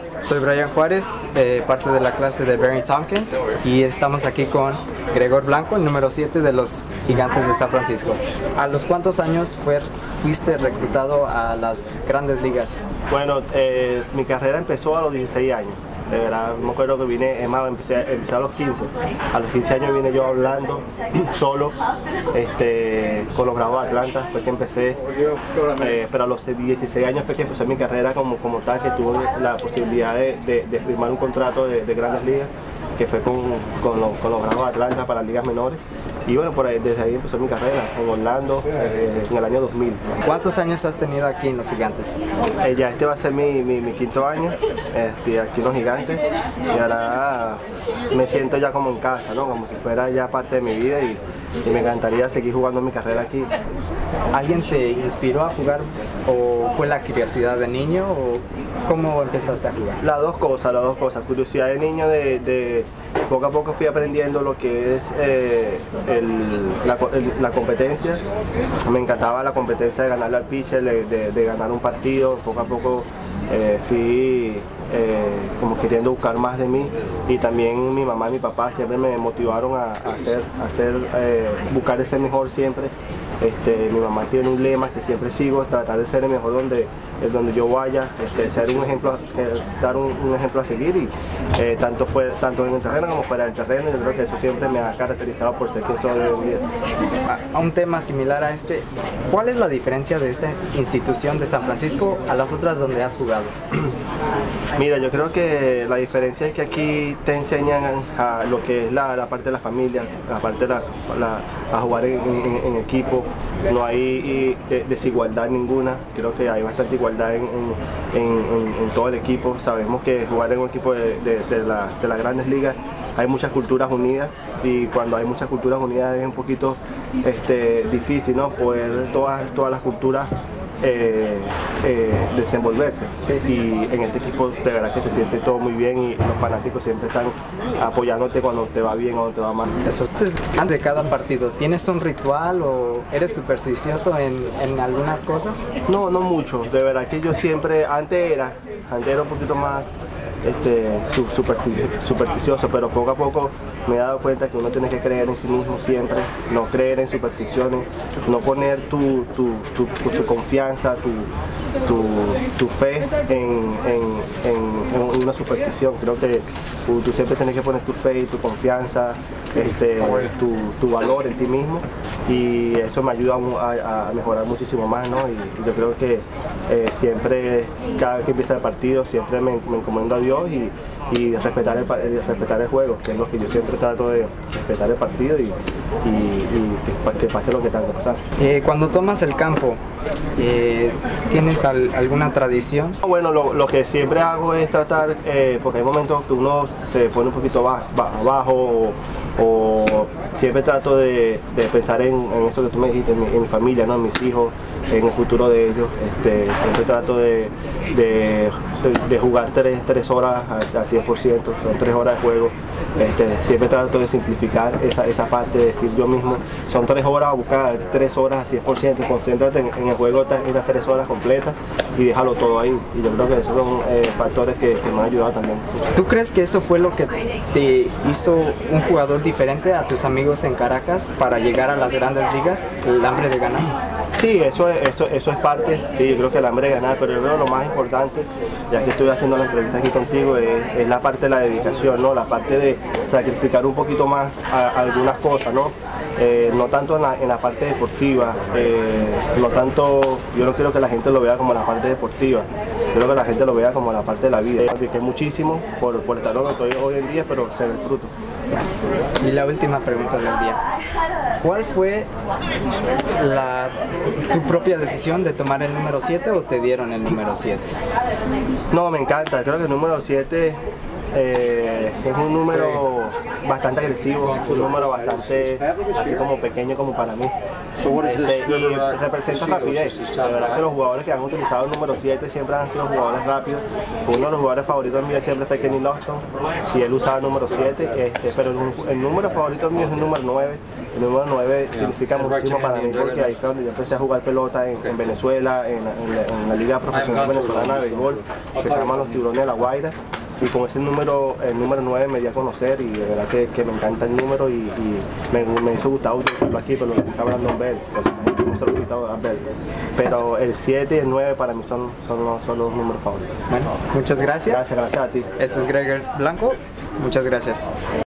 soy Brian Juárez, parte de la clase de Barry Tompkins, y estamos aquí con Gregor Blanco, el número 7 de los Gigantes de San Francisco. ¿A los cuántos años fuiste reclutado a las grandes ligas? Bueno, mi carrera empezó a los 16 años. De verdad, me acuerdo que vine, empecé a los 15. A los 15 años vine yo hablando solo con los Bravos de Atlanta, fue que empecé, pero a los 16 años fue que empecé mi carrera como tal, que tuve la posibilidad de firmar un contrato de grandes ligas, que fue con los Bravos de Atlanta para ligas menores. Y bueno, desde ahí empezó mi carrera, en Orlando, en el año 2000. ¿Cuántos años has tenido aquí en los Gigantes? Ya este va a ser mi quinto año aquí en los Gigantes, y ahora me siento ya como en casa, ¿no? Como si fuera ya parte de mi vida, y me encantaría seguir jugando mi carrera aquí. ¿Alguien te inspiró a jugar o fue la curiosidad de niño o cómo empezaste a jugar? Las dos cosas. Curiosidad de niño, de poco a poco fui aprendiendo lo que es la competencia. Me encantaba la competencia de ganarle al pitcher, de ganar un partido. Poco a poco fui como queriendo buscar más de mí, y también mi mamá y mi papá siempre me motivaron a buscar de ser mejor siempre. Mi mamá tiene un lema que siempre sigo: tratar de ser el mejor donde yo vaya, ser un ejemplo, dar un ejemplo a seguir, y tanto en el terreno como fuera del terreno. Yo creo que eso siempre me ha caracterizado por ser quien soy hoy en día. A un tema similar a este, ¿cuál es la diferencia de esta institución de San Francisco a las otras donde has jugado? Mira, yo creo que la diferencia es que aquí te enseñan a lo que es la parte de la familia, la parte de a jugar en equipo. No hay desigualdad ninguna. Creo que hay bastante igualdad en todo el equipo. Sabemos que jugar en un equipo de las grandes ligas hay muchas culturas unidas, y cuando hay muchas culturas unidas es un poquito difícil, ¿no? Poder todas las culturas desenvolverse. Sí. Y en este equipo de verdad que se siente todo muy bien, y los fanáticos siempre están apoyándote cuando te va bien o cuando te va mal. Entonces, antes de cada partido, ¿tienes un ritual o eres supersticioso en algunas cosas? No mucho, de verdad que yo siempre, antes era un poquito más supersticioso, pero poco a poco me he dado cuenta que uno tiene que creer en sí mismo siempre, no creer en supersticiones, no poner tu confianza, tu fe en una superstición. Creo que tú siempre tienes que poner tu fe y tu confianza, tu valor en ti mismo, y eso me ayuda a mejorar muchísimo más, ¿no? Y yo creo que siempre, cada vez que empieza el partido, siempre me encomiendo a Dios y respetar el juego, que es lo que yo siempre trato de respetar el partido, y que pase lo que tenga que pasar. Cuando tomas el campo, ¿tienes alguna tradición? Bueno, lo que siempre hago es tratar, porque hay momentos que uno se pone un poquito abajo, o siempre trato de pensar en eso que tú me dijiste, en mi familia, ¿no? En mis hijos, en el futuro de ellos. Siempre trato de jugar 3 horas al 100%, son 3 horas de juego. Siempre trato de simplificar esa parte, de decir yo mismo, son 3 horas, a buscar 3 horas al 100%, concéntrate en el juego estas 3 horas completas y déjalo todo ahí. Y yo creo que esos son factores que me han ayudado también. ¿Tú crees que eso fue lo que te hizo un jugador diferente a tus amigos en Caracas para llegar a las grandes ligas? ¿El hambre de ganar? Sí, eso es parte. Sí, yo creo que el hambre de ganar, pero yo creo que lo más importante, ya que estoy haciendo la entrevista aquí contigo, es la parte de la dedicación, ¿no? La parte de sacrificar un poquito más algunas cosas, ¿no? No tanto en la parte deportiva, no tanto, yo no quiero que la gente lo vea como la parte deportiva, quiero que la gente lo vea como la parte de la vida. Sacrifiqué muchísimo por estar donde estoy hoy en día, pero se ve el fruto. Y la última pregunta del día: ¿cuál fue tu propia decisión de tomar el número 7 o te dieron el número 7? No, me encanta, creo que el número 7 Es un número bastante agresivo, un número bastante así como pequeño como para mí. Y representa rapidez. La verdad que los jugadores que han utilizado el número 7 siempre han sido jugadores rápidos. Uno de los jugadores favoritos míos siempre fue Kenny Lofton y él usaba el número 7, pero el número favorito mío es el número 9. El número 9 significa muchísimo para mí porque ahí fue donde yo empecé a jugar pelota en Venezuela, en la Liga Profesional Venezolana de Béisbol, que se llama los Tiburones de La Guaira. Y con ese número, el número 9 me di a conocer y de verdad que me encanta el número y me hizo gustado utilizarlo aquí, pero lo utilizaba Brandon Bell, entonces no se lo he quitado a Bell. Pero el 7 y el 9 para mí son los números favoritos. Bueno, muchas gracias. Gracias a ti. Este es Gregor Blanco, muchas gracias.